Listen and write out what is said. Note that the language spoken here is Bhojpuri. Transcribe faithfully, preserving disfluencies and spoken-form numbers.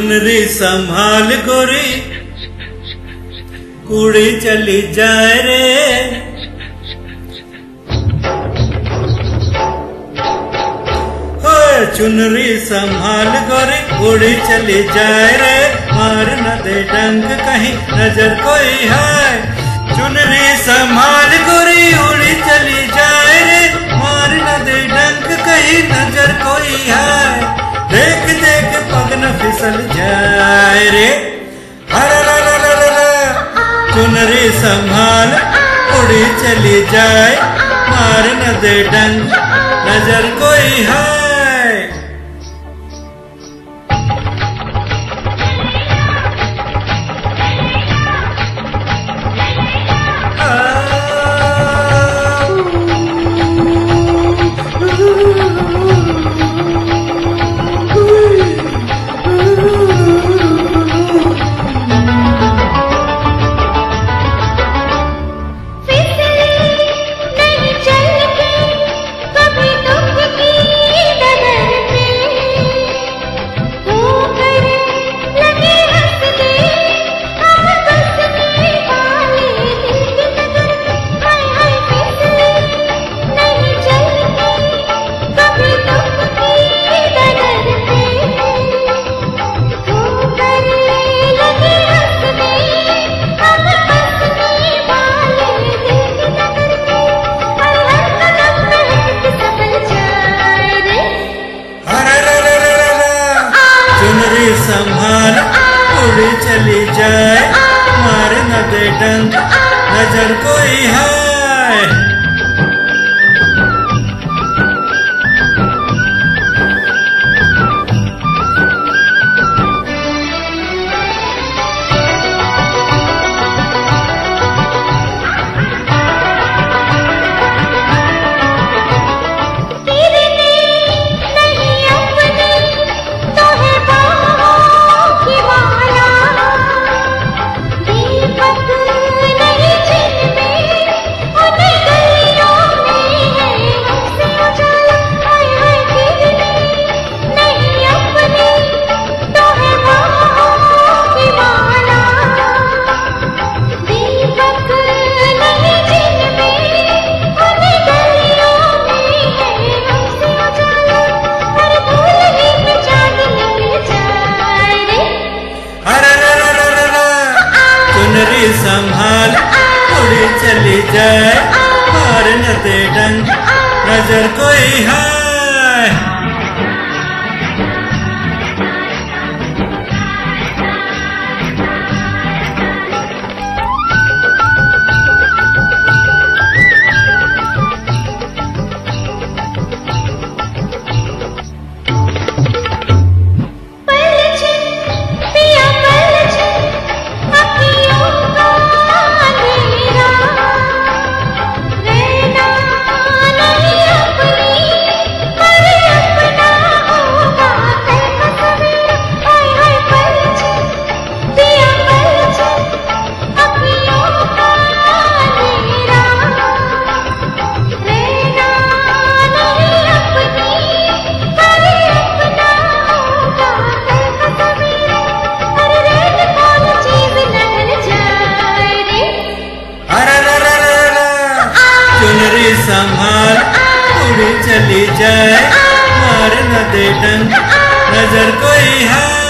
चुनरी संभाल गोरी उड़ी चली जाए रे। ओए चुनरी संभाल गोरी उड़ी चली जाए रे, मार न दे डंक कहीं नजर कोई है। चुनरी संभाल गोरी उड़ी चली जाए रे, मार न दे डंक कहीं नजर कोई है। देख देख पग न फिसल जाए रे। चुनरी संभाल उड़ी चली जाए, मार न दे डंक नजर कोई है। संभाल उड़ी चली जाए, मार न दे डंक नजर कोई है। चुनरी संभाल उड़ी चली जाए, मार न दे डंक नजर कोई है। चुनरी संभाल उड़ी चली जाए, मार न दे डंक नजर कोई है।